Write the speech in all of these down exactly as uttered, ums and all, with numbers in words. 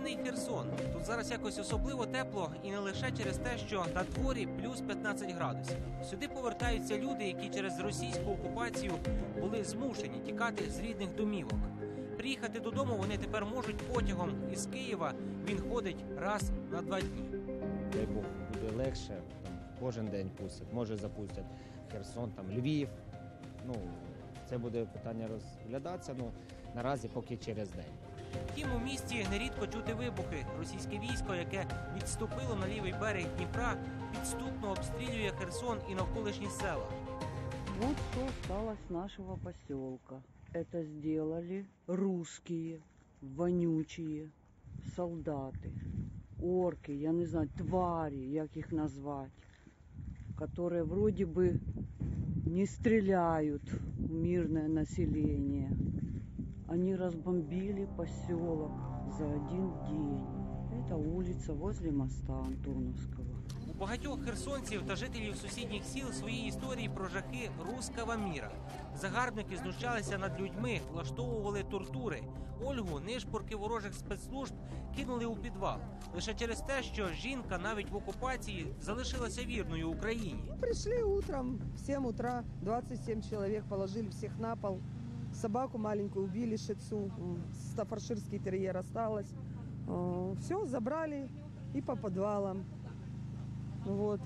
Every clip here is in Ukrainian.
Мрійний Херсон. Тут зараз якось особливо тепло і не лише через те, що на дворі плюс п'ятнадцять градусів. Сюди повертаються люди, які через російську окупацію були змушені тікати з рідних домівок. Приїхати додому вони тепер можуть потягом із Києва. Він ходить раз на два дні. Дай Бог, буде легше, там, кожен день пустять, може запустять Херсон, там, Львів. Ну, це буде питання розглядатися, ну, наразі поки через день. Втім, у місті нерідко чути вибухи. Російське військо, яке відступило на лівий берег Дніпра, підступно обстрілює Херсон і навколишні села. Вот что осталось с нашего поселка. Это сделали русские, вонючие солдаты, орки, я не знаю, твари, як их назвать, которые вроде бы не стреляют в мирное население. Они разбомбили поселок за один день. Это улица возле моста Антоновского. У багатьох херсонців та жителів сусідніх сіл свої історії про жахи руського міра. Загарбники знущалися над людьми, влаштовували тортури. Ольгу нишпорки ворожих спецслужб кинули у підвал. Лише через те, що жінка навіть в окупації залишилася вірною Україні. Пришли утром, в семь утра, двадцать семь человек, положили всех на пол. Собаку маленькую убили, шицу, стаффордширский терьер осталось. Все, забрали и по подвалам. Вот.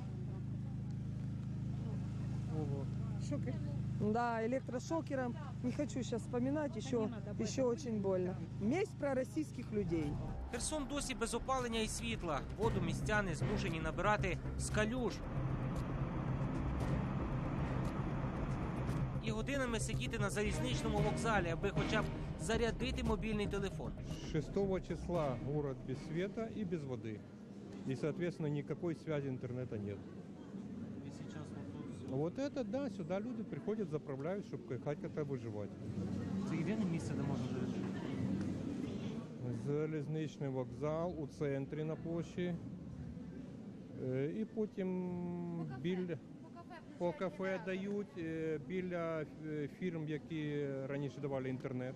Шокер. Да, электрошокером. Не хочу сейчас вспоминать, еще, еще очень больно. Месть пророссийских людей. Херсон досі без опалення і світла. Воду містяни змушені набирати з калюж. І годинами сидіти на залізничному вокзалі, аби хоча б зарядити мобільний телефон. шестого числа город без света и без воды. И, соответственно, никакой связи интернета нет. І зараз тут... Вот это, да, сюда люди приходят, заправляют, чтобы хоть как-то выживать. Це єдине місце, де можна жити? Залізничний вокзал у центрі на площі. Е, І потім біля, по кафе дають, е, біля е, фірм, які раніше давали інтернет.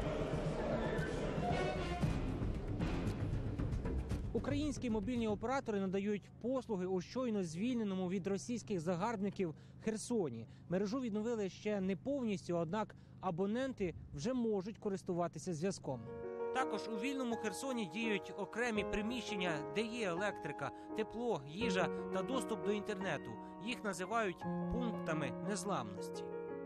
Українські мобільні оператори надають послуги у щойно звільненому від російських загарбників Херсоні. Мережу відновили ще не повністю, однак абоненти вже можуть користуватися зв'язком. Також у вільному Херсоні діють окремі приміщення, де є електрика, тепло, їжа та доступ до інтернету. Їх називають пунктами незламності.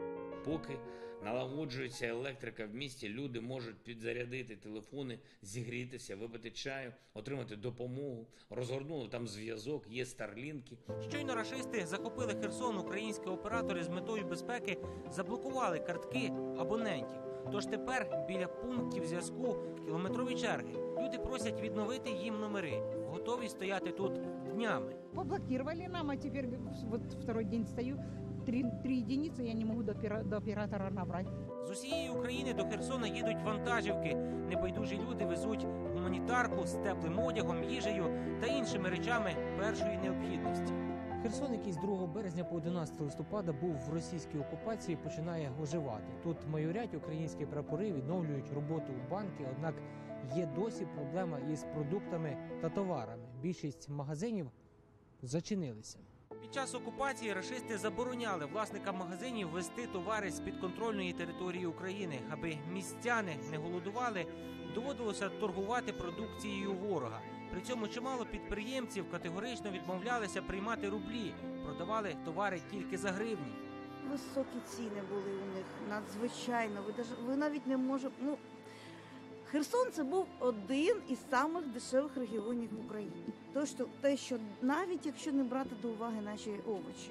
Поки налагоджується електрика в місті, люди можуть підзарядити телефони, зігрітися, випити чаю, отримати допомогу. Розгорнули там зв'язок, є старлінки. Щойно рашисти захопили Херсон, українські оператори з метою безпеки заблокували картки абонентів. Тож тепер біля пунктів зв'язку кілометрові черги. Люди просять відновити їм номери. Готові стояти тут днями. Поблокировали нам, а теперь вот второй день стою. Три, три единицы я не могу до, до оператора набрать. З усієї України до Херсона їдуть вантажівки. Небайдужі люди везуть гуманітарку з теплим одягом, їжею та іншими речами першої необхідності. Херсон, який з другого березня по одинадцяте листопада був в російській окупації, починає оживати. Тут майорять українські прапори, відновлюють роботу банки, однак є досі проблема із продуктами та товарами. Більшість магазинів зачинилися. Під час окупації рашисти забороняли власникам магазинів вести товари з підконтрольної території України. Аби містяни не голодували, доводилося торгувати продукцією ворога. При цьому чимало підприємців категорично відмовлялися приймати рублі, продавали товари тільки за гривні. Високі ціни були у них, надзвичайно. Ви, даже, ви навіть не можете... Ну, Херсон – це був один із самих дешевих регіонів в Україні. То, що, те, що навіть якщо не брати до уваги наші овочі.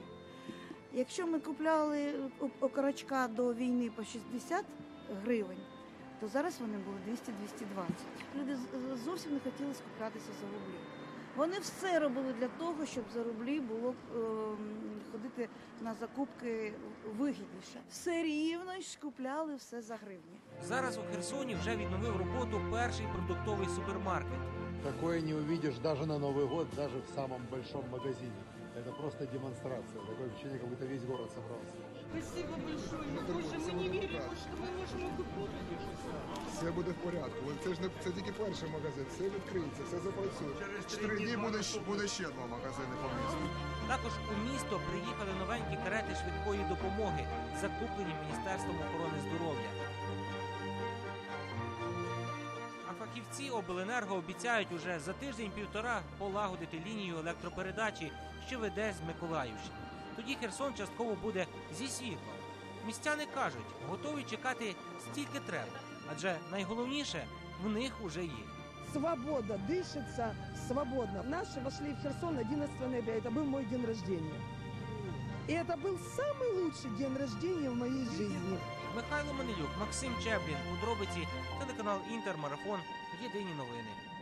Якщо ми купляли окорочка до війни по шістдесят гривень, то зараз вони були двісті - двісті двадцять. Люди зовсім не хотіли скуплятися за рублі. Вони все робили для того, щоб за рублі було е, ходити на закупки вигідніше. Все рівно ж купляли все за гривні. Зараз у Херсоні вже відновив роботу перший продуктовий супермаркет. Такое не увидишь даже на Новый год, даже в самом большом магазине. Это просто демонстрация. Такое ощущение, как будто весь город собрался. Спасибо большое. Не турбуйтесь, все буде в порядку. что мы можем купить. Все буде в порядку. Це ж не це тільки перший магазин, все відкриється, все запрацює. Чотири дні буде, щ- буде ще два магазини по місту. Також у місто приїхали новенькі карети швидкої допомоги, закуплені Міністерством охорони здоров'я. А фахівці обленерго обіцяють уже за тиждень-півтора полагодити лінію електропередачі, що веде з Миколаївщини. Тоді Херсон частково буде зі світлом. Містяни кажуть, готові чекати стільки треба, адже найголовніше в них уже є. Свобода, дышится свободно. Наши вошли в Херсон одиннадцатого ноября. Это был мой день рождения. И это был самый лучший день рождения в моей жизни. Михайло Манилюк, Максим Чеблін, Подробиці, телеканал Інтер, Марафон, Єдині новини.